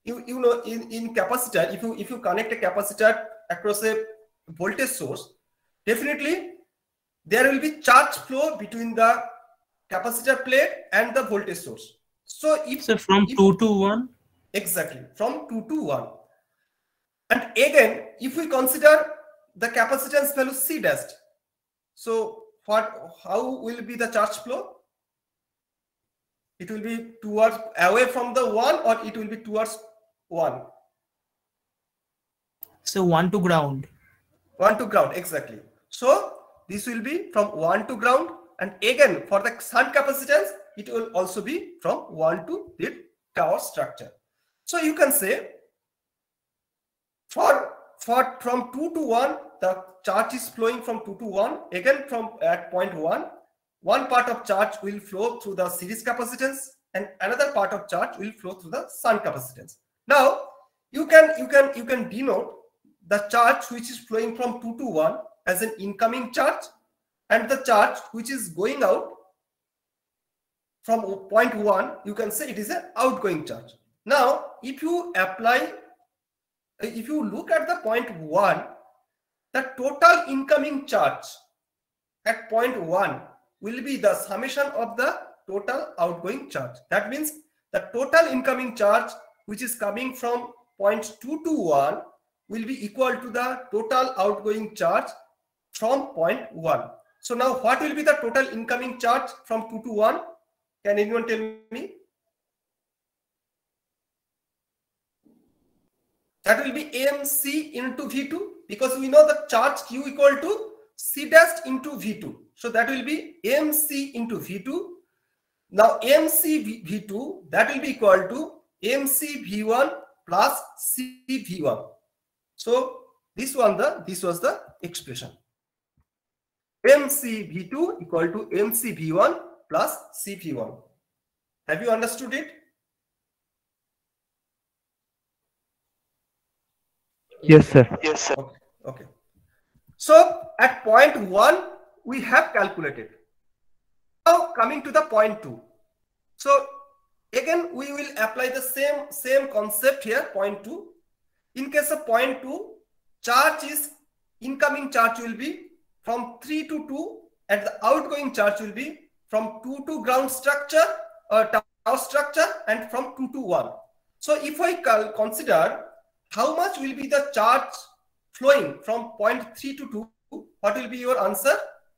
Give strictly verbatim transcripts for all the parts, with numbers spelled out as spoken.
you you know in in capacitor, if you if you connect a capacitor across a voltage source, definitely there will be charge flow between the capacitor plate and the voltage source. So if so from if, two to one, exactly from two to one. And again, if we consider the capacitance value C dash, so what how will be the charge flow? It will be towards away from the one, or it will be towards one. so one to ground. One to ground, exactly. So this will be from one to ground, and again for the shunt capacitance, it will also be from one to the tower structure. So you can say for for from two to one, the charge is flowing from two to one. Again from at point one, one part of charge will flow through the series capacitance, and another part of charge will flow through the shunt capacitance. Now you can you can you can denote the charge which is flowing from two to one as an incoming charge, and the charge which is going out from point one, you can say it is an outgoing charge. Now if you apply, if you look at the point one, the total incoming charge at point one will be the summation of the total outgoing charge. That means the total incoming charge which is coming from point two to one will be equal to the total outgoing charge from point one. So now what will be the total incoming charge from two to one? Can anyone tell me? That will be M C into V two, because we know the charge Q equal to C dash into V two. So that will be M C into V two. Now M C V two, that will be equal to M C V one plus C V one. So this one the this was the expression. M C V two equal to M C V one plus C V one. Have you understood it? Yes, sir. Yes, sir. Okay. Okay. So at point one, we have calculated. Now coming to the point two. So again, we will apply the same, same concept here, point two. In case of point two, charge is, incoming charge will be from three to two, and the outgoing charge will be from two to ground structure or tower structure, and from two to one. So if I consider how much will be the charge flowing from point three to two, what will be your answer?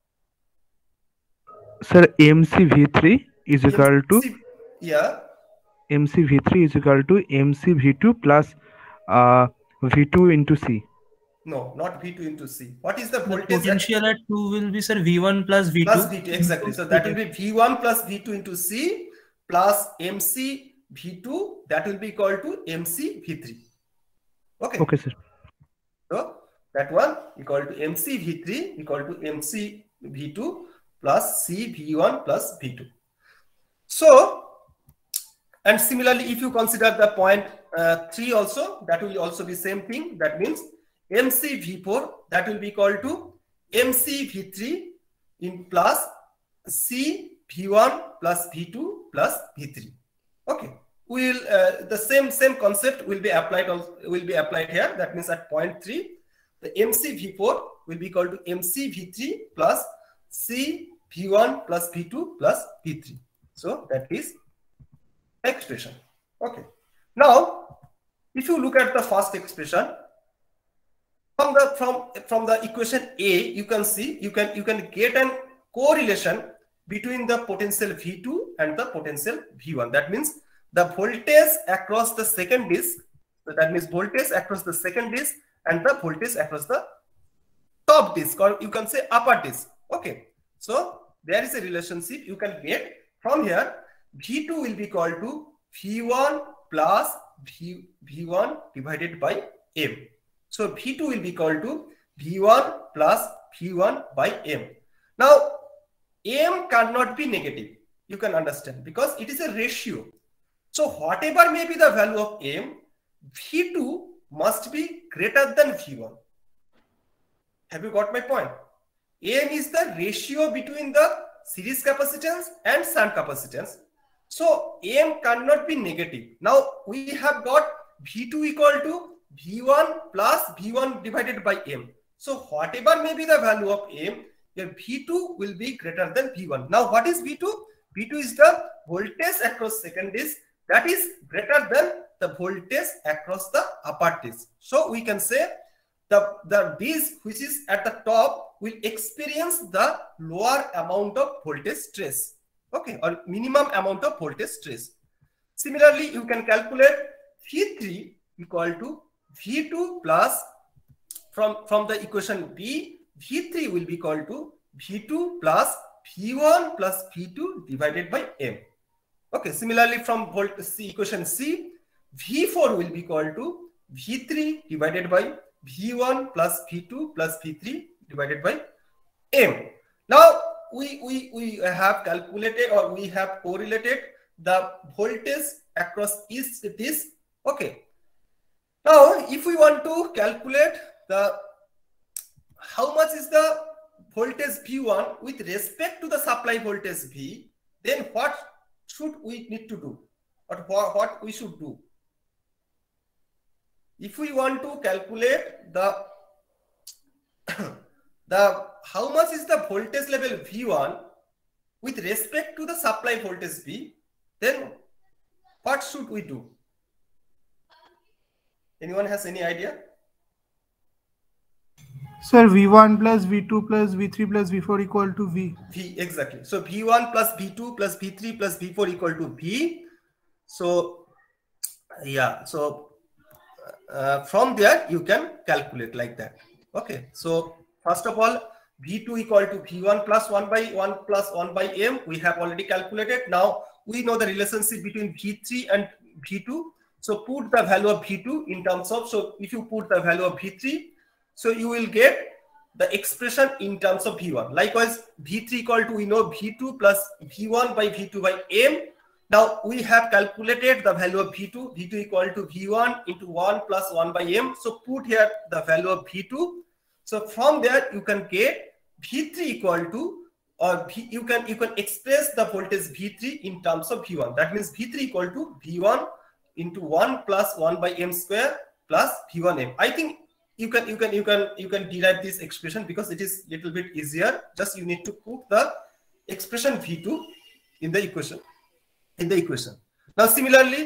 Sir, M C V three is equal to, yeah, M C V three is equal to M C V two plus uh, V two into C. No, not V two into C. What is the voltage? The potential at two will be, sir, V one plus V two. Plus V two, exactly. So that will be V one plus V two into C plus M C V two, that will be equal to M C V three. Okay. Okay, sir. So that one equal to M C V three equal to M C V two plus C V one plus V two. So, and similarly, if you consider the point uh, three also, that will also be same thing. That means M C V four, that will be equal to M C V three in plus C V one plus V two plus V three. Okay. Will uh, the same same concept will be applied also, will be applied here. That means at point three, the M C V four will be equal to M C V three plus C V one plus V two plus V three. So that is expression. Okay. Now, if you look at the first expression from the from from the equation A, you can see you can you can get an correlation between the potential V two and the potential V one. That means the voltage across the second disk, so that means voltage across the second disk and the voltage across the top disk, or you can say upper disk. Okay, so there is a relationship you can get from here. V two will be equal to V one plus V, V1 divided by M. So V two will be equal to V one plus V one by M. Now M cannot be negative, you can understand, because it is a ratio. So whatever may be the value of M, V two must be greater than V one. Have you got my point? M is the ratio between the series capacitance and shunt capacitance. So M cannot be negative. Now we have got V two equal to V one plus V one divided by M. So whatever may be the value of M, your V two will be greater than V one. Now what is V two? V two is the voltage across second disk that is greater than the voltage across the upper disk. So we can say the, the disk which is at the top will experience the lower amount of voltage stress, okay, or minimum amount of voltage stress. Similarly, you can calculate V three equal to V two plus, from, from the equation B, V three will be equal to V two plus V one plus V two divided by M. Okay, similarly from volt C, equation C, V four will be equal to V three divided by V one plus V two plus V three divided by M. Now we, we, we have calculated or we have correlated the voltage across each disk. Okay. Now if we want to calculate the how much is the voltage V one with respect to the supply voltage V, then what should we need to do, or what, what we should do? If we want to calculate the the how much is the voltage level V one with respect to the supply voltage V, then what should we do? Anyone has any idea? Sir, V one plus V two plus V three plus V four equal to V. V, exactly. So V one plus V two plus V three plus V four equal to V. So yeah, so uh, from there you can calculate like that. Okay, so first of all, V two equal to V one plus one by one plus one by M, we have already calculated. Now we know the relationship between V three and V two. So put the value of V two in terms of, so if you put the value of V three, so you will get the expression in terms of V one. Likewise, V three equal to, we know V two plus V one by V two by M. Now we have calculated the value of V two. V two equal to V one into one plus one by M. So put here the value of V two. So from there you can get V three equal to, or v, you can you can express the voltage V three in terms of V one. That means V three equal to V one into one plus one by M square plus V one M. I think you can you can you can you can derive this expression because it is little bit easier. Just you need to put the expression V two in the equation in the equation. Now similarly,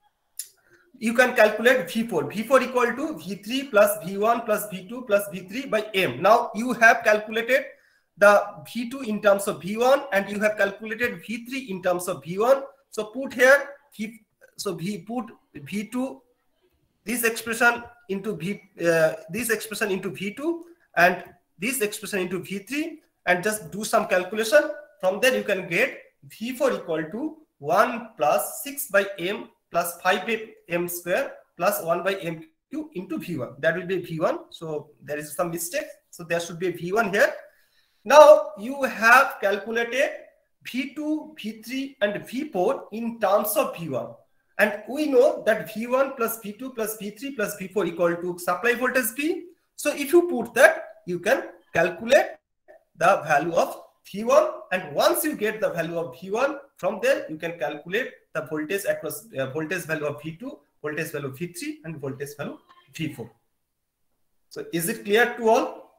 you can calculate V four. V four equal to V three plus V one plus V two plus V three by M. Now you have calculated the V two in terms of V one and you have calculated V three in terms of V one. So put here V, so V put V two, this expression into V, uh, this expression into V two and this expression into V three, and just do some calculation. From there you can get V four equal to one plus six by M plus five by M square plus one by M cube into V one. That will be V one. So there is some mistake. So there should be a V one here. Now you have calculated V two, V three and V four in terms of V one. And we know that V one plus V two plus V three plus V four equal to supply voltage V. So if you put that, you can calculate the value of V one. And once you get the value of V one, from there you can calculate the voltage across uh, voltage value of V two, voltage value of V three and voltage value V four. So is it clear to all?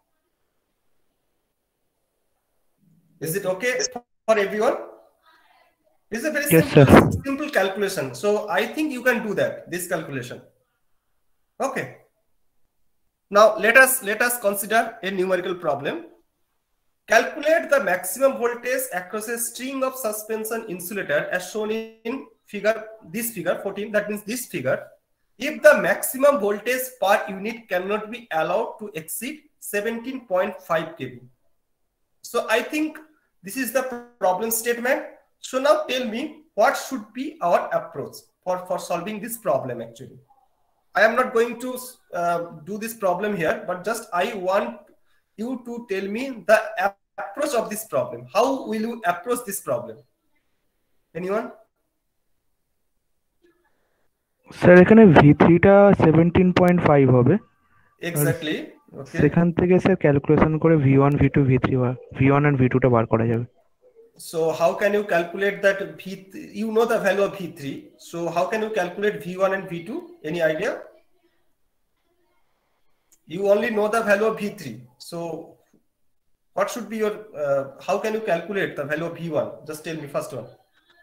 Is it okay for everyone? It's a very Yes, simple, sir. simple calculation. So I think you can do that, this calculation. Okay. Now let us let us consider a numerical problem. Calculate the maximum voltage across a string of suspension insulator as shown in figure, this figure fourteen, that means this figure, if the maximum voltage per unit cannot be allowed to exceed seventeen point five k V. So I think this is the problem statement. So now tell me, what should be our approach for, for solving this problem actually? I am not going to uh, do this problem here, but just I want you to tell me the approach of this problem. How will you approach this problem? Anyone? Sir এখানে V three টা seventeen point five হবে, Exactly. Okay. সেখান থেকে sir calculation করে V one V two V three V one and V two টা বার করা যাবে। So how can you calculate that V? You know the value of V three. So how can you calculate V one and V two? Any idea? You only know the value of V three. So what should be your? Uh, how can you calculate the value of V one? Just tell me first one.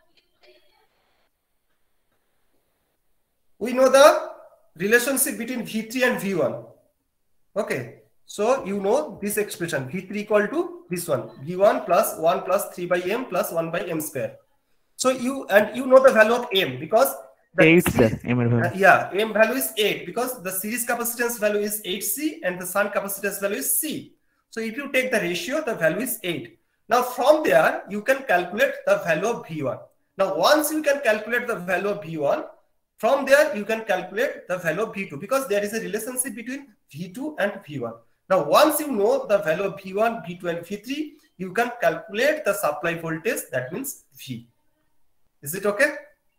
We know the relationship between V three and V one. Okay. So you know this expression V three equal to this one, V one plus one plus three by M plus one by M square. So you, and you know the value of M because the eight, series, sir. M value. uh, yeah, M value is eight because the series capacitance value is eight C and the shunt capacitance value is C. So if you take the ratio, the value is eight. Now from there, you can calculate the value of V one. Now once you can calculate the value of V one, from there you can calculate the value of V two because there is a relationship between V two and V one. Now, once you know the value of V one, V two and V three, you can calculate the supply voltage, that means V. Is it okay?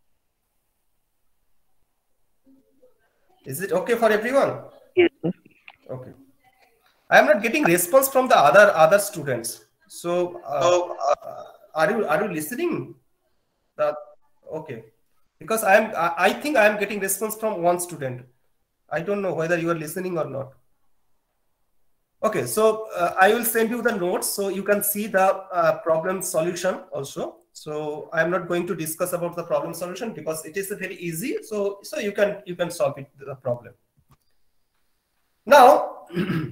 Is it okay for everyone? Yes, sir. Okay. I am not getting response from the other other students. So, uh, uh, are you are you listening? The, okay. Because I am I, I think I am getting response from one student. I don't know whether you are listening or not. Okay, so uh, I will send you the notes so you can see the uh, problem solution also. So I am not going to discuss about the problem solution because it is very easy. So so you can you can solve it, the problem. Now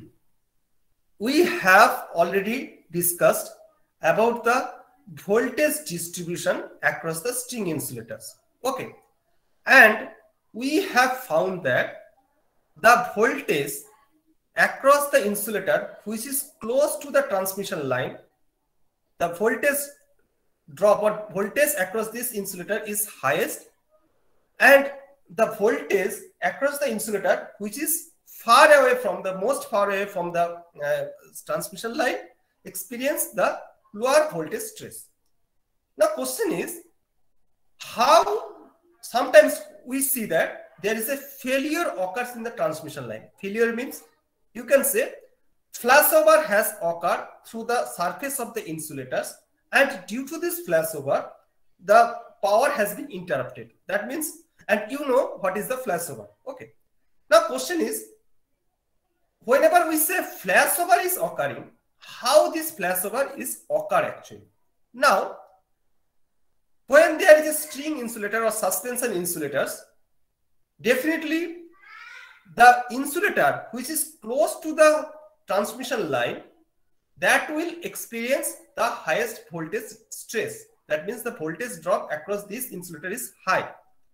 we have already discussed about the voltage distribution across the string insulators. Okay, and we have found that the voltage across the insulator which is close to the transmission line, the voltage drop or voltage across this insulator is highest, and the voltage across the insulator which is far away from the most far away from the uh, transmission line experience the lower voltage stress. Now question is, how sometimes we see that there is a failure occurs in the transmission line. Failure means you can say flashover has occurred through the surface of the insulators, and due to this flashover, the power has been interrupted. That means, and you know what is the flashover. Okay. Now question is, whenever we say flashover is occurring, how this flashover is occur actually? Now, when there is a string insulator or suspension insulators, definitely the insulator which is close to the transmission line, that will experience the highest voltage stress. That means the voltage drop across this insulator is high.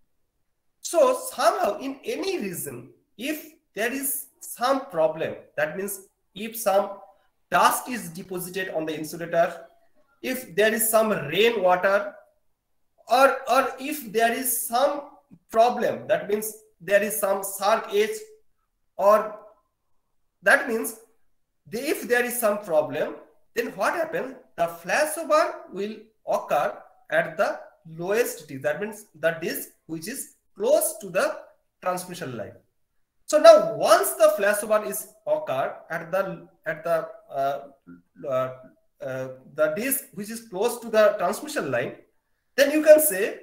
So somehow in any reason, if there is some problem, that means if some dust is deposited on the insulator, if there is some rainwater, or, or if there is some problem, that means there is some sharp edge, or that means if there is some problem, then what happens? The flashover will occur at the lowest disk. That means the disk which is close to the transmission line. So now once the flashover is occurred at the at the uh, uh, uh, the disk which is close to the transmission line, then you can say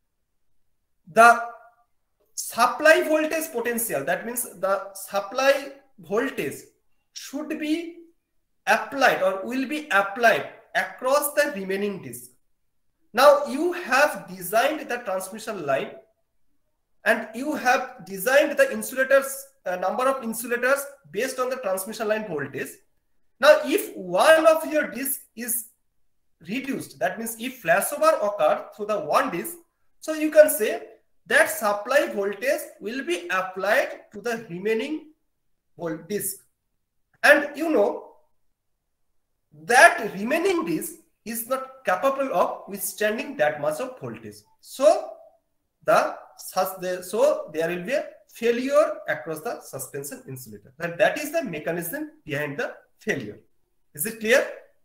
the supply voltage potential, that means the supply voltage should be applied or will be applied across the remaining disk. Now you have designed the transmission line and you have designed the insulators, uh, number of insulators based on the transmission line voltage. Now if one of your disk is reduced, that means if flashover occur through the one disk, so you can say that supply voltage will be applied to the remaining disk, and you know that remaining disk is not capable of withstanding that much of voltage. So the so there will be a failure across the suspension insulator, and that is the mechanism behind the failure. Is it clear?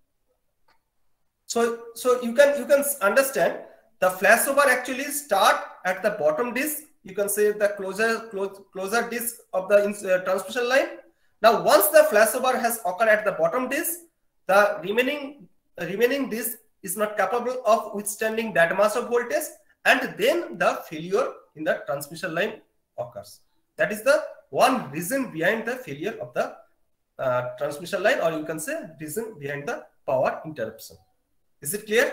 So so you can you can understand the flashover actually start at the bottom disk. You can say the closer close, closer disk of the uh, transmission line. Now once the flashover has occurred at the bottom disk, the remaining uh, remaining disk is not capable of withstanding that much of voltage, and then the failure in the transmission line occurs. That is the one reason behind the failure of the uh, transmission line, or you can say reason behind the power interruption. Is it clear?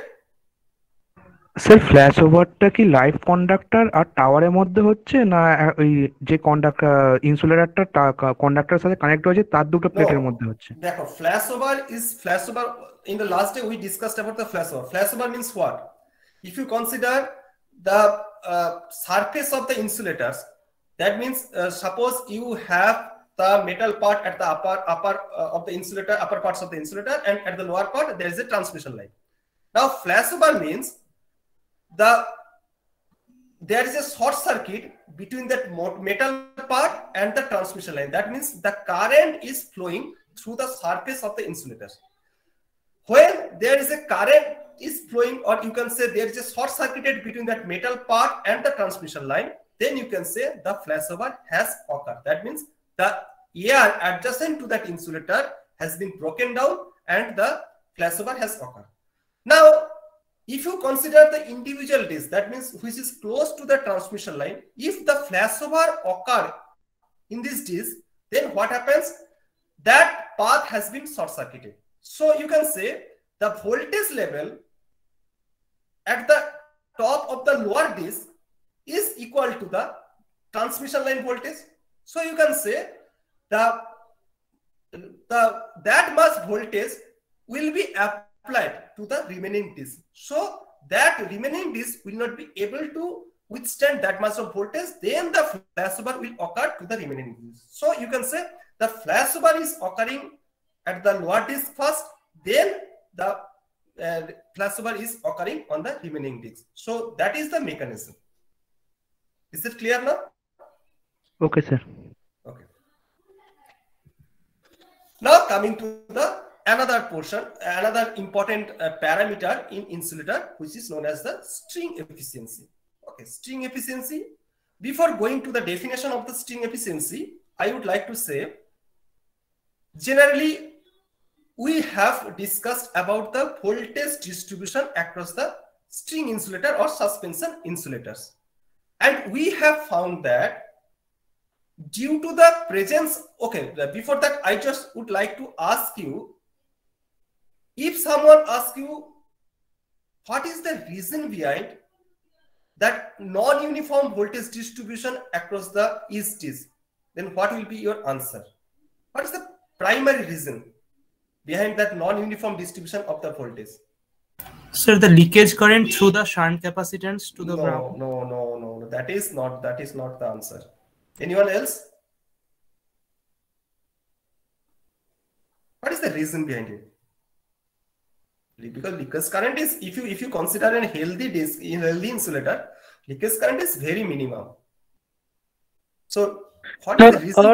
Sir flash ওভারটা কি live conductor আর টাওয়ারের মধ্যে হচ্ছে না ওই যে conductor ইনসুলেটরটা কন্ডাক্টরের সাথে connect হয়েছে তার দুটো প্লেটের মধ্যে হচ্ছে? দেখো, flash over is flash over in the last day we discussed about the flash over. Flash over means what? If you consider the uh, surface of the insulators, that means uh, suppose you have the metal part at the upper upper uh, of the insulator, upper parts of the insulator, and at the lower part there is a transmission line. Now flash over means the there is a short circuit between that metal part and the transmission line. That means the current is flowing through the surface of the insulators. When there is a current is flowing, or you can say there is a short circuited between that metal part and the transmission line, then you can say the flashover has occurred. That means the air adjacent to that insulator has been broken down and the flashover has occurred. Now, if you consider the individual disc, that means which is close to the transmission line, if the flashover occur in this disc, then what happens? That path has been short circuited. So you can say the voltage level at the top of the lower disc is equal to the transmission line voltage. So you can say the, the that much voltage will be applied to the remaining disc. So that remaining disc will not be able to withstand that much of voltage, then the flashover will occur to the remaining disc. So you can say the flashover is occurring at the lower disc first, then the uh, flashover is occurring on the remaining disc. So that is the mechanism. Is it clear now? Okay, sir. Okay. Now coming to the another portion, another important uh, parameter in insulator, which is known as the string efficiency. Okay, string efficiency. Before going to the definition of the string efficiency, I would like to say, generally, we have discussed about the voltage distribution across the string insulator or suspension insulators. And we have found that due to the presence, okay, before that, I just would like to ask you, if someone asks you, what is the reason behind that non-uniform voltage distribution across the each disc, then what will be your answer? What is the primary reason behind that non-uniform distribution of the voltage? Sir, the leakage current through the shunt capacitance to the no, ground. No, no, no, no. That is not. That is not the answer. Anyone else? What is the reason behind it? Because leakage current is, if you if you consider a healthy disc, a healthy insulator, leakage current is very minimum. So. What is the reason?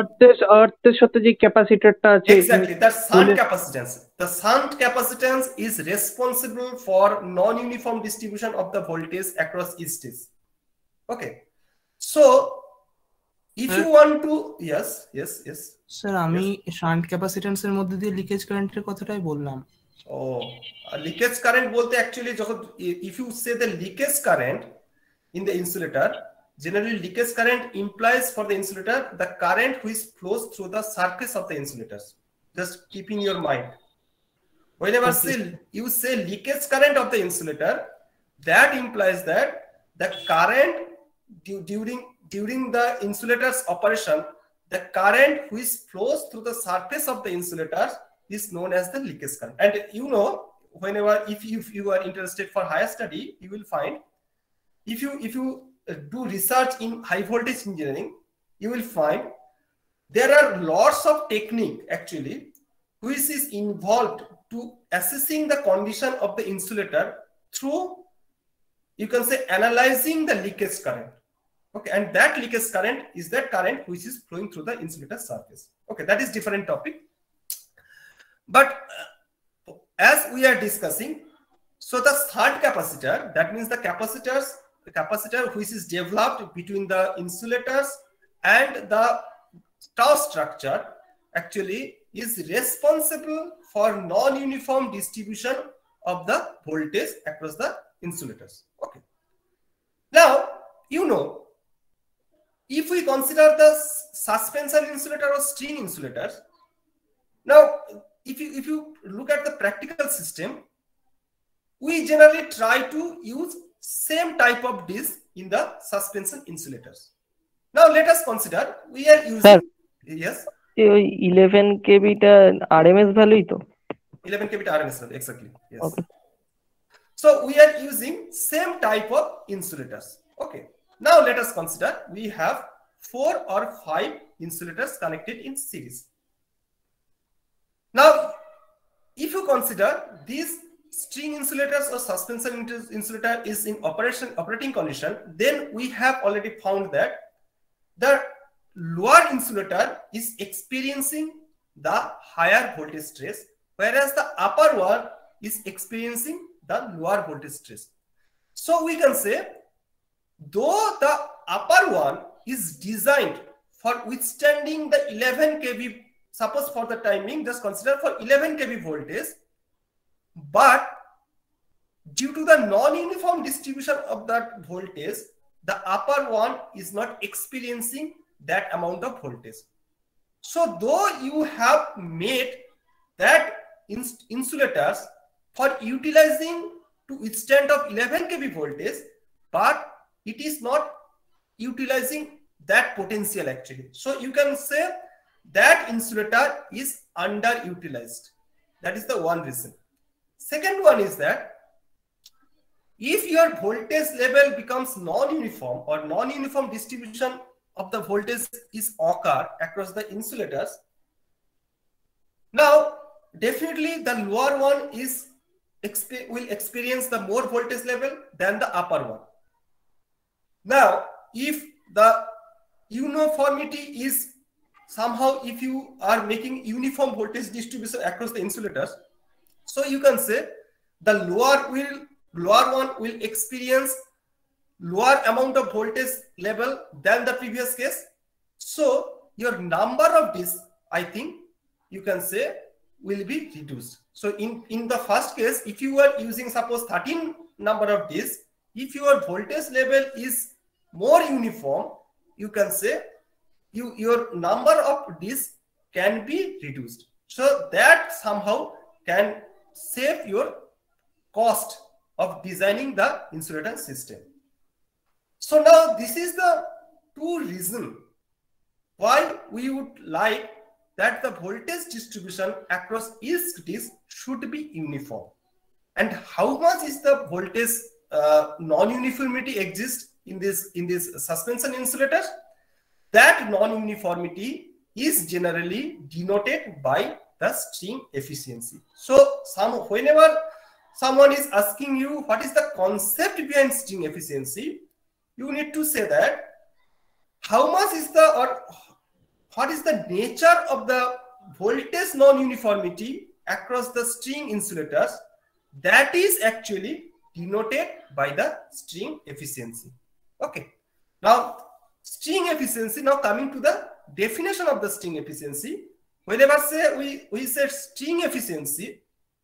Exactly, the shunt capacitance. The shunt capacitance is responsible for non-uniform distribution of the voltage across each disc. Okay, so if you want to, yes, yes, yes. Sir, আমি shunt capacitance এর মধ্যে দিয়ে leakage current এর কথাটাই বললাম। Oh, leakage current বলতে actually যখন if you say the leakage current in the insulator, generally leakage current implies for the insulator the current which flows through the surface of the insulators. Just keep in your mind. Whenever okay. say, you say leakage current of the insulator, that implies that the current du during during the insulator's operation, the current which flows through the surface of the insulators is known as the leakage current. And you know, whenever if you, if you are interested for higher study, you will find if you if you do research in high voltage engineering, you will find there are lots of technique actually which is involved to assessing the condition of the insulator through, you can say, analyzing the leakage current. Okay, and that leakage current is that current which is flowing through the insulator surface. Okay, that is different topic. But uh, as we are discussing, so the shunt capacitor, that means the capacitors the capacitor which is developed between the insulators and the tow structure actually is responsible for non-uniform distribution of the voltage across the insulators. Okay. Now, you know, if we consider the suspension insulator or string insulators, now if you if you look at the practical system, we generally try to use same type of disc in the suspension insulators. Now let us consider we are using Sir. Yes, eleven K B টা R M S value to eleven K B R M S value, exactly. Yes. Okay. So we are using same type of insulators. Okay. Now let us consider we have four or five insulators connected in series. Now, if you consider these string insulators or suspension insulator is in operation operating condition, then we have already found that the lower insulator is experiencing the higher voltage stress, whereas the upper one is experiencing the lower voltage stress. So we can say, though the upper one is designed for withstanding the eleven K V, suppose for the timing, just consider for eleven K V voltage, but due to the non-uniform distribution of that voltage, the upper one is not experiencing that amount of voltage. So though you have made that ins insulators for utilizing to withstand of eleven K V voltage, but it is not utilizing that potential actually. So you can say that insulator is underutilized. That is the one reason. Second one is that if your voltage level becomes non-uniform or non-uniform distribution of the voltage is occur across the insulators, now definitely the lower one is exp will experience the more voltage level than the upper one. Now, if the uniformity is somehow, if you are making uniform voltage distribution across the insulators, so you can say the lower will lower one will experience lower amount of voltage level than the previous case. So your number of discs, I think you can say, will be reduced. So in in the first case, if you are using suppose thirteen number of discs, if your voltage level is more uniform, you can say you your number of discs can be reduced. So that somehow can save your cost of designing the insulator system. So now this is the two reasons why we would like that the voltage distribution across each disc should be uniform. And how much is the voltage uh, non-uniformity exists in this in this suspension insulators? That non-uniformity is generally denoted by the string efficiency. So some whenever someone is asking you what is the concept behind string efficiency, you need to say that how much is the or what is the nature of the voltage non-uniformity across the string insulators, that is actually denoted by the string efficiency. Okay. Now string efficiency, now coming to the definition of the string efficiency, whenever say we, we say string efficiency,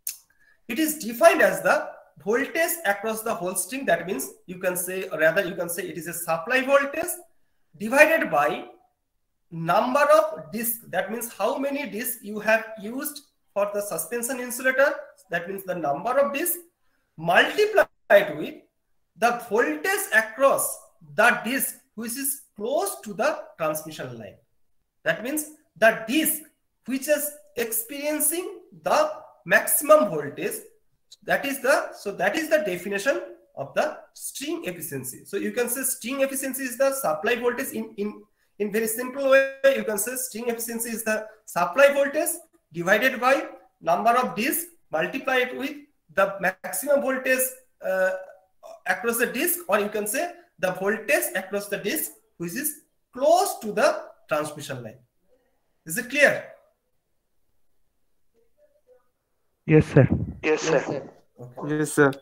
it is defined as the voltage across the whole string. That means you can say, or rather you can say it is a supply voltage divided by number of discs. That means how many discs you have used for the suspension insulator. That means the number of discs multiplied with the voltage across the disc which is close to the transmission line. That means the disc which is experiencing the maximum voltage, that is the so that is the definition of the string efficiency. So you can say string efficiency is the supply voltage. In in in very simple way, you can say string efficiency is the supply voltage divided by number of discs multiplied with the maximum voltage uh, across the disc, or you can say the voltage across the disc which is close to the transmission line. Is it clear? Yes, sir. Yes, sir. Okay. Yes, sir.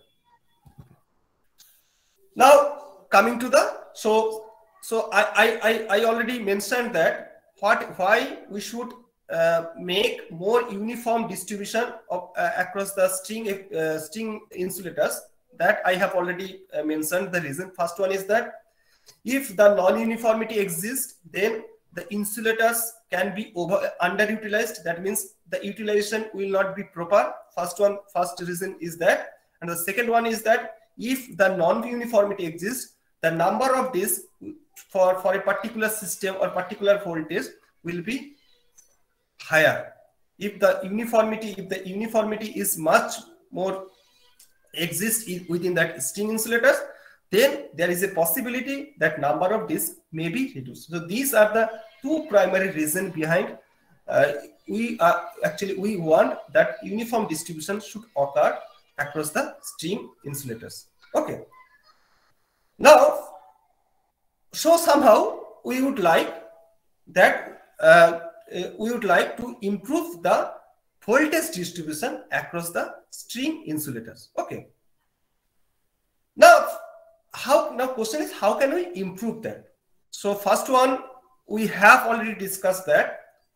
Now coming to the so so I I I already mentioned that what why we should uh, make more uniform distribution of uh, across the string uh, string insulators. That I have already uh, mentioned the reason. First one is that if the non-uniformity exists, then the insulators can be over underutilized. That means the utilization will not be proper. First one, first reason is that. And the second one is that if the non-uniformity exists, the number of disks for, for a particular system or particular voltage will be higher. If the uniformity, if the uniformity is much more exists within that string insulators, then there is a possibility that number of disks may be reduced. So these are the two primary reasons behind uh, we are actually we want that uniform distribution should occur across the string insulators. Okay. Now, so somehow we would like that uh, we would like to improve the voltage distribution across the string insulators. Okay. Now, how now question is how can we improve that? So first one, we have already discussed that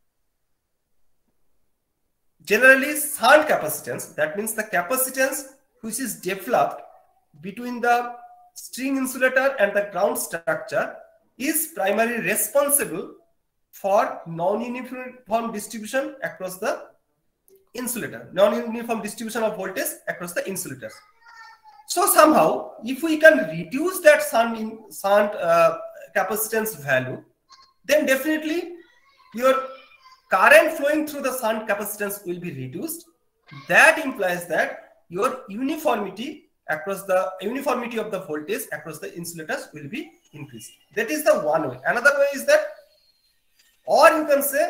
generally shunt capacitance, that means the capacitance which is developed between the string insulator and the ground structure is primarily responsible for non-uniform distribution across the insulator, non-uniform distribution of voltage across the insulators. So somehow, if we can reduce that shunt in shunt uh, capacitance value, then definitely your current flowing through the shunt capacitance will be reduced. That implies that your uniformity across the uniformity of the voltage across the insulators will be increased. That is the one way. Another way is that, or you can say,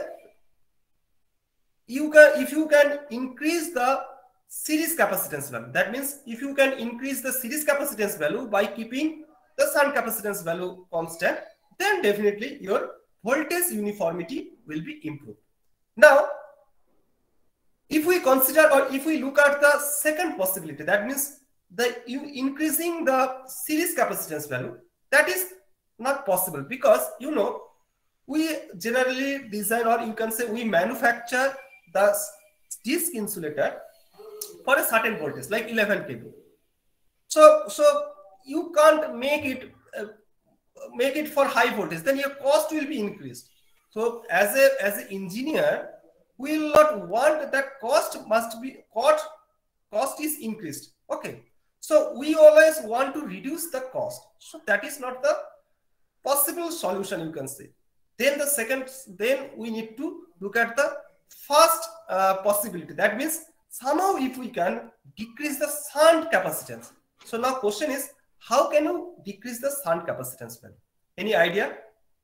you can if you can increase the series capacitance value. That means if you can increase the series capacitance value by keeping the shunt capacitance value constant, then definitely your voltage uniformity will be improved. Now, if we consider or if we look at the second possibility, that means the increasing the series capacitance value, that is not possible because, you know, we generally design, or you can say we manufacture the disk insulator for a certain voltage like eleven K V. So, so you can't make it uh, make it for high voltage, then your cost will be increased. So as a as an engineer, we will not want that cost must be cost cost is increased. Okay, so we always want to reduce the cost. So that is not the possible solution, you can say. Then the second, then we need to look at the first uh, possibility. That means somehow if we can decrease the shunt capacitance. So now question is, how can you decrease the shunt capacitance value? Any idea?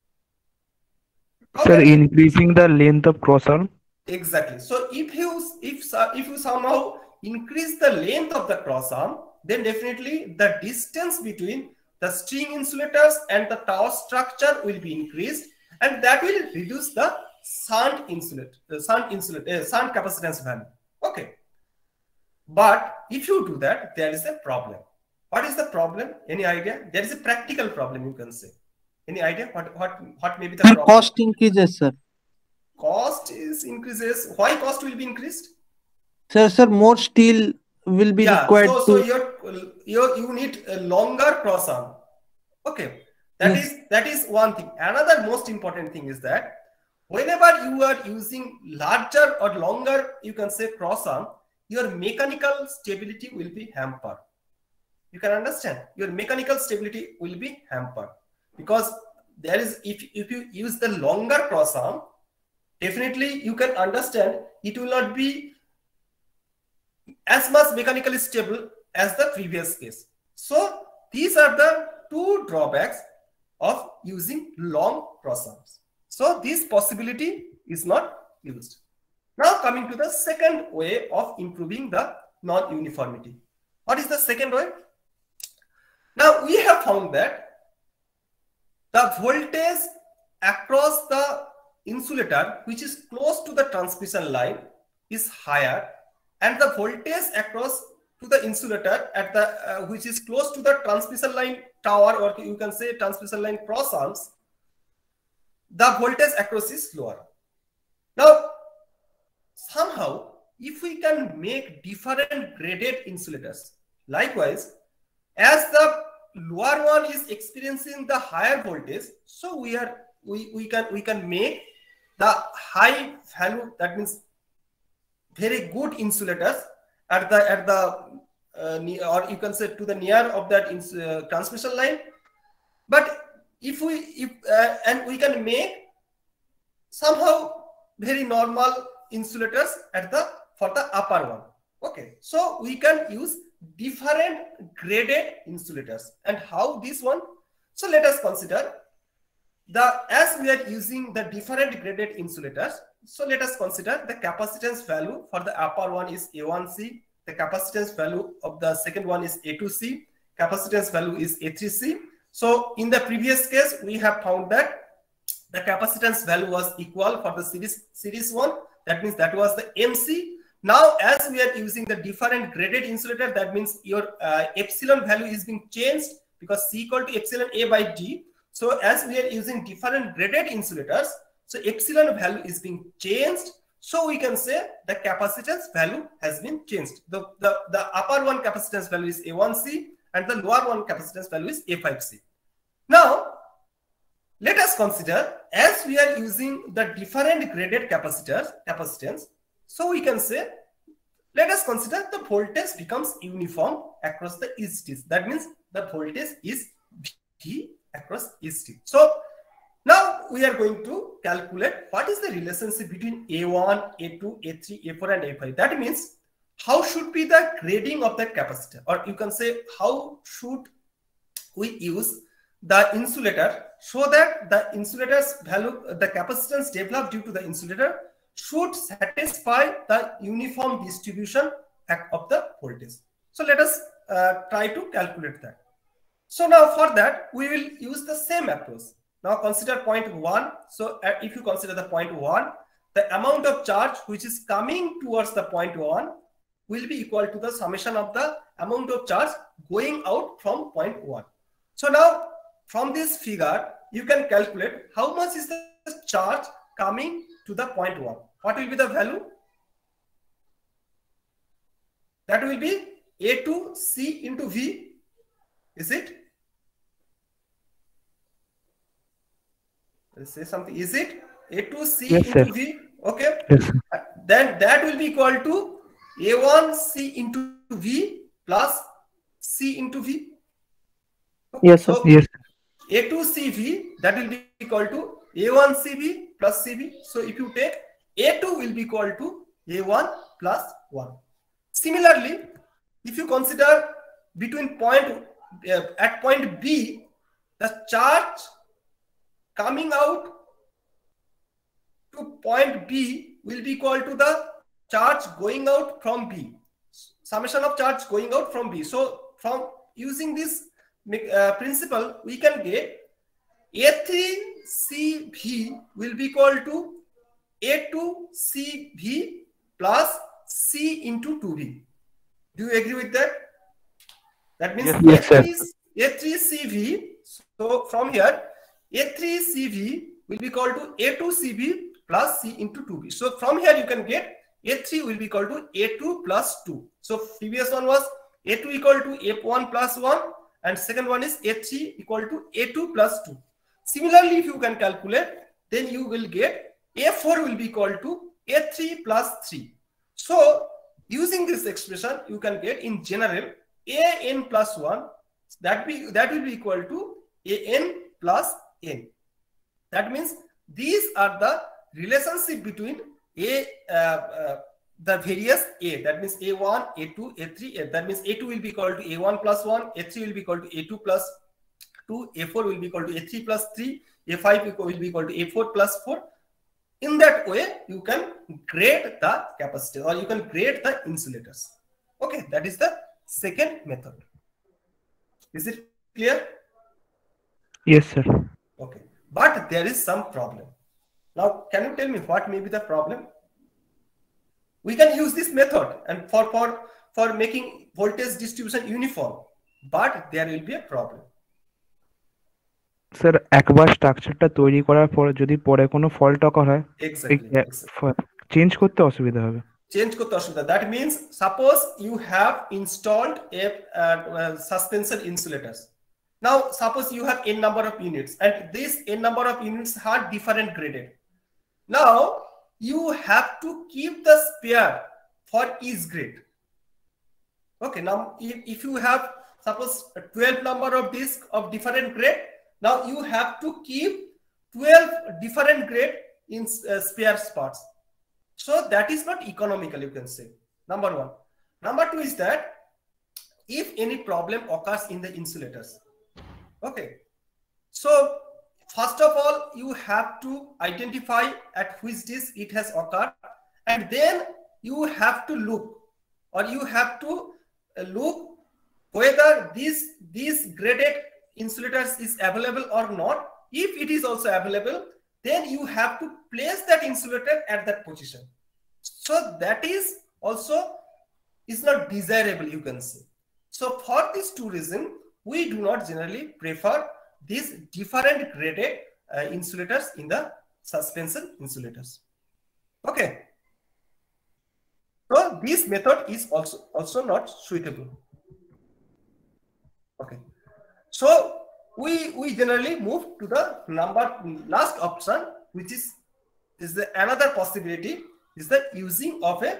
How Sir, increasing the length of cross arm. Exactly. So if you if if you somehow increase the length of the cross arm, then definitely the distance between the string insulators and the tower structure will be increased, and that will reduce the shunt insulate, uh, shunt insulate, uh, shunt capacitance value. Okay. But if you do that, there is a problem. What is the problem? Any idea? There is a practical problem, you can say. Any idea? What what what may be the problem? Cost increases, sir. Cost is increases. Why cost will be increased? Sir, sir, more steel will be yeah, required. So, to... so you're, you're, you need a longer cross arm. Okay, that yes. is that is one thing. Another most important thing is that whenever you are using larger or longer, you can say cross arm, your mechanical stability will be hampered. You can understand your mechanical stability will be hampered because there is if if you use the longer cross arm, definitely you can understand it will not be as much mechanically stable as the previous case. So these are the two drawbacks of using long cross arms. So this possibility is not used. Now coming to the second way of improving the non-uniformity. What is the second way? Now we have found that the voltage across the insulator which is close to the transmission line is higher, and the voltage across to the insulator at the uh, which is close to the transmission line tower, or you can say transmission line cross arms, the voltage across is lower. Now somehow, if we can make different graded insulators, likewise, as the lower one is experiencing the higher voltage, so we are we, we can we can make the high value, that means very good insulators at the at the uh, near, or you can say to the near of that ins, uh, transmission line. But if we if uh, and we can make somehow very normal insulators at the for the upper one. Okay, so we can use different graded insulators. And how this one? So let us consider the as we are using the different graded insulators. So let us consider the capacitance value for the upper one is A one C, the capacitance value of the second one is A two C, capacitance value is A three C. So in the previous case, we have found that the capacitance value was equal for the series series one. That means that was the M C. Now, as we are using the different graded insulator, that means your uh, epsilon value is being changed because C equal to epsilon A by D. So as we are using different graded insulators, so epsilon value is being changed. So we can say the capacitance value has been changed. The, the, the upper one capacitance value is A one C and the lower one capacitance value is A five C. Now, let us consider as we are using the different graded capacitors, capacitance. So we can say, let us consider the voltage becomes uniform across the E C Ts. That means the voltage is V across E C T. So now we are going to calculate what is the relationship between A one, A two, A three, A four and A five. That means how should be the grading of that capacitor, or you can say how should we use the insulator so that the insulator's value, the capacitance developed due to the insulator should satisfy the uniform distribution of the voltage. So let us uh, try to calculate that. So now for that, we will use the same approach. Now consider point one. So uh, if you consider the point one, the amount of charge which is coming towards the point one will be equal to the summation of the amount of charge going out from point one. So now from this figure, you can calculate how much is the charge coming to the point one. What will be the value? That will be A two C into V. Is it? Let's say something. Is it A two C Yes, into sir. V? Okay. Yes, sir. Then that will be equal to A one C into V plus C into V. Okay. Yes, sir. So Yes. A two C V, that will be equal to A one C V plus C V. So if you take A two will be equal to A one plus one. Similarly, if you consider between point uh, at point B, the charge coming out to point B will be equal to the charge going out from B. Summation of charge going out from B. So from using this uh, principle, we can get A three C V will be equal to A two C V plus C into two V. Do you agree with that? That means Yes, sir. A three C V. So from here, A three C V will be equal to A two C V plus C into two V. So from here you can get A three will be equal to A two plus two. So previous one was A two equal to A one plus one and second one is A three equal to A two plus two. Similarly, if you can calculate, then you will get A four will be equal to A three plus three. So using this expression, you can get in general A n plus one, that, be, that will be equal to A n plus n. That means these are the relationship between A, uh, uh, the various A. That means A one, A two, A three. A. That means A two will be equal to A one plus one, A three will be equal to A two plus two, A four will be equal to A three plus three, A five will be equal to A four plus four. In that way, you can grade the capacitor or you can grade the insulators. Okay, that is the second method. Is it clear? Yes, sir. Okay, but there is some problem. Now, can you tell me what may be the problem? We can use this method and for, for, for making voltage distribution uniform, but there will be a problem. Sir একবার স্ট্রাকচারটা তৈরি করার পর যদি পরে কোনো fault অকার হয় Exactly. exactly. Change করতে অসুবিধা হবে। চেঞ্জ করতে অসুবিধা, that means suppose you have installed a suspension insulators. Now suppose you have n number of units and this n number of units are different graded. Now you have to keep the spare for each grade. Okay, now if, if you have suppose twelve number of disc of different grade, now you have to keep twelve different grade in uh, spare spots. So that is not economical, you can say. Number one. Number two is that if any problem occurs in the insulators, okay, so first of all you have to identify at which disk it has occurred, and then you have to look or you have to look whether this this graded insulators is available or not. If it is also available, then you have to place that insulator at that position. So that is also is not desirable, you can say. So for these two reasons, we do not generally prefer these different graded uh, insulators in the suspension insulators. Okay. So this method is also also not suitable. Okay. So we we generally move to the number last option, which is is the another possibility is the using of a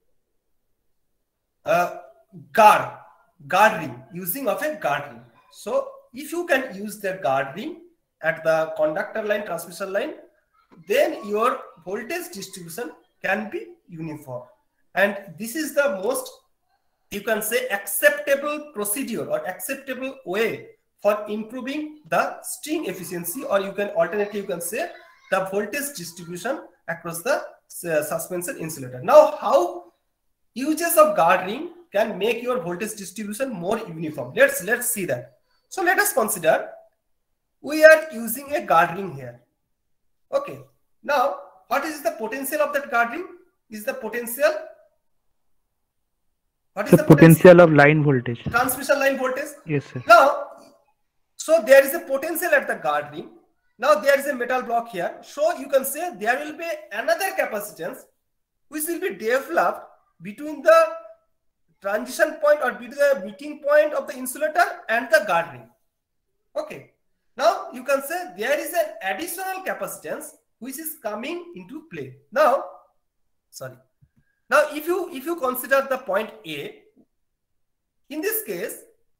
uh, guard guard ring, using of a guard ring. So if you can use the guard ring at the conductor line, transmission line, then your voltage distribution can be uniform, and this is the most, you can say, acceptable procedure or acceptable way for improving the string efficiency, or you can alternatively you can say the voltage distribution across the uh, suspension insulator. Now how uses of guard ring can make your voltage distribution more uniform? Let's let's see that. So let us consider we are using a guard ring here. Okay. Now what is the potential of that guard ring? Is the potential what is The the potential potential of line voltage. transmission line voltage? Yes, sir. Now, so there is a potential at the guard ring. Now there is a metal block here. So you can say there will be another capacitance which will be developed between the transition point or between the meeting point of the insulator and the guard ring. Okay. Now you can say there is an additional capacitance which is coming into play. Now, sorry. Now if you if you consider the point A, in this case,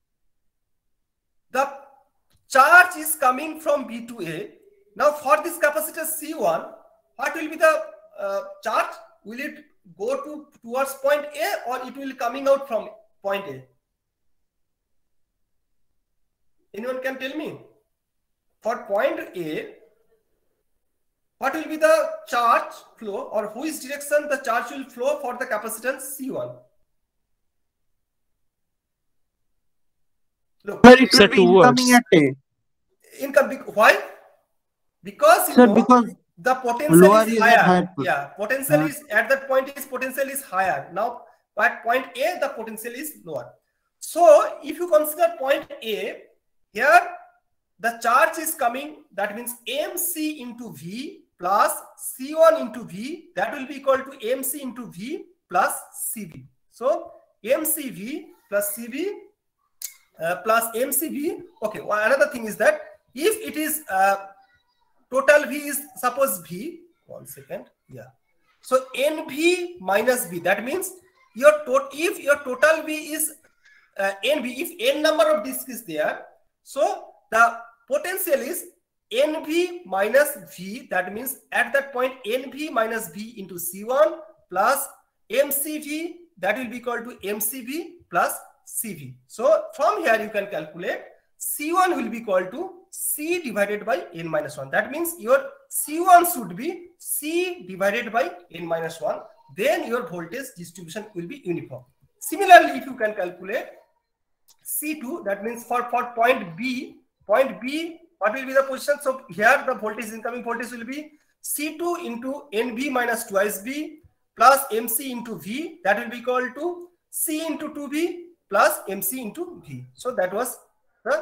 the charge is coming from B to A. Now for this capacitor C one, what will be the uh, charge? Will it go to towards point A or it will coming out from point A? Anyone can tell me? For point A, what will be the charge flow, or which direction the charge will flow for the capacitance C one? Look, Sir, it Sir, will be incoming towards. at A. income, why? Because you Sir, know, because the potential lower is is at higher. higher point. Yeah, potential Uh, is at that point is potential is higher. Now at point A the potential is lower. So if you consider point A, here the charge is coming, that means M C into V plus C one into V, that will be equal to M C into V plus C V. So M C V plus C V uh, plus M C V. Okay, well, another thing is that if it is uh, total V is suppose V, one second, yeah. So N V minus V, that means your tot if your total V is uh, N V, if N number of discs is there, so the potential is N V minus V, that means at that point N V minus V into C one plus M C V, that will be equal to M C V plus C V. So from here you can calculate C one will be equal to C divided by N minus one. That means your C one should be C divided by N minus one. Then your voltage distribution will be uniform. Similarly, if you can calculate C two, that means for, for point B, point B, what will be the position? So here the voltage, incoming voltage will be C two into N V minus twice V plus M C into V, that will be equal to C into two V plus M C into V. So that was the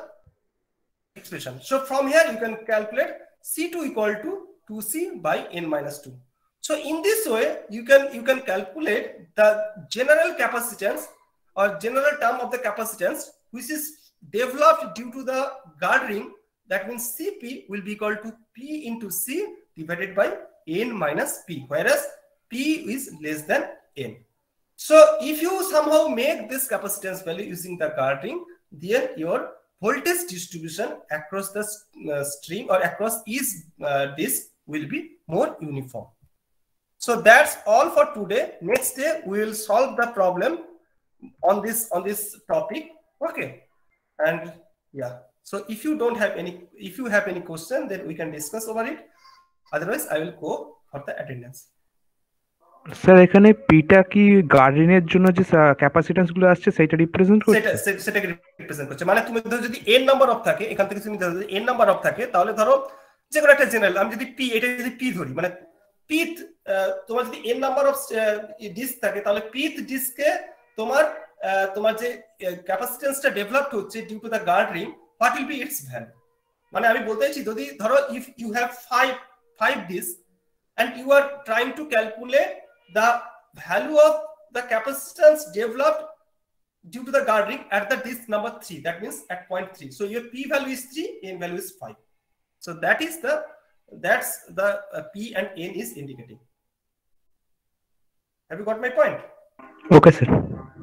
expression. So from here you can calculate C two equal to two C by N minus two. So So in this way, you can you can calculate the general capacitance or general term of the capacitance which is developed due to the guard ring. That means C P will be equal to P into C divided by N minus P, whereas P is less than N. So if you somehow make this capacitance value using the guard ring, then your voltage distribution across the uh, string or across each uh, disk will be more uniform. So that's all for today. Next day we will solve the problem on this on this topic. Okay, and yeah. So if you don't have any, if you have any question, then we can discuss over it. Otherwise, I will go for the attendance. Sir এখানে পিটা কি গার্ডিনের জন্য যে capacitance গুলো আসছে সেটা represent করছে, সেটা সেটাকে রিপ্রেজেন্ট করছে। মানে তুমি ধরো যদি n নাম্বার অফ থাকে, এখান থেকে তুমি ধরো যদি n নাম্বার অফ থাকে, তাহলে ধরো যে কোনো একটা জেনারেল, আমি যদি p এটা যদি p ধরি, মানে p তোমার যদি n নাম্বার অফ ডিস্ক থাকে, তাহলে p ডিস্কে তোমার তোমার যে ক্যাপাসিট্যান্সটা ডেভেলপড হচ্ছে due to the guard ring, what will be its value? মানে আমি বলতে চাইছি যদি ধরো if you have five five disks and you are trying to calculate the value of the capacitance developed due to the guard ring at the disk number three, that means at point three. So your p value is three, n value is five. So that is the that's the uh, p and n is indicating. Have you got my point? Okay sir.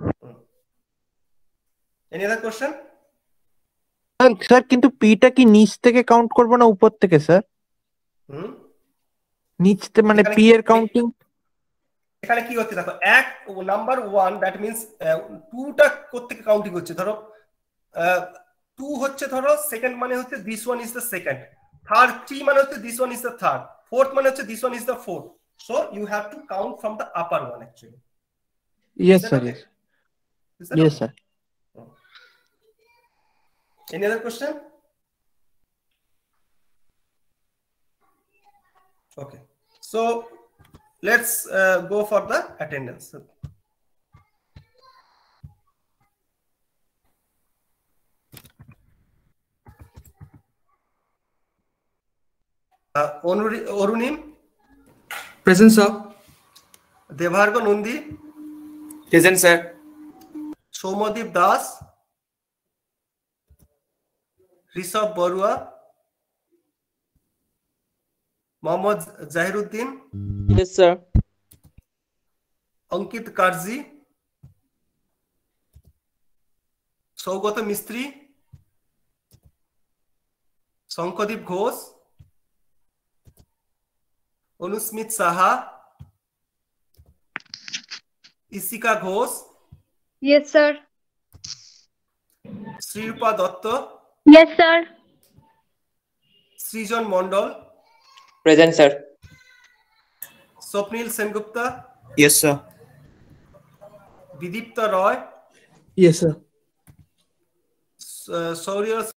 Any other question? Sir কিন্তু পিটা কি নিচ থেকে count করব না উপর থেকে sir? হুম, নিচ থেকে মানে পি এর কাউন্টিং এখানে কি হচ্ছে দেখো, এক নাম্বার ওয়ান দ্যাট মিনস টুটা কোত্থেকে কাউন্টিং হচ্ছে, ধরো টু হচ্ছে ধরো সেকেন্ড মানে হচ্ছে this one is the second, third three মানে হচ্ছে this one is the third, fourth মানে হচ্ছে this one is the fourth. So you have to count from the upper one actually. Yes sir, yes sir. Any other question? Okay, so let's uh, go for the attendance. Uh, Orunim? Present, sir. Devargo Nundi? Present, sir. Somadip Das? Rishabh Barua, Mohammad Jahiruddin, Yes, sir. Ankit Karji, Saugata Mistri, Shankhadip Ghosh, Anusmit Saha, Ishika Ghosh, Yes, sir. Shrirupa Dutta, Yes, sir. Srijan Mondal, Present, sir. Swapnil Sengupta, Yes, sir. Bidipta Roy, yes sir. Shaurya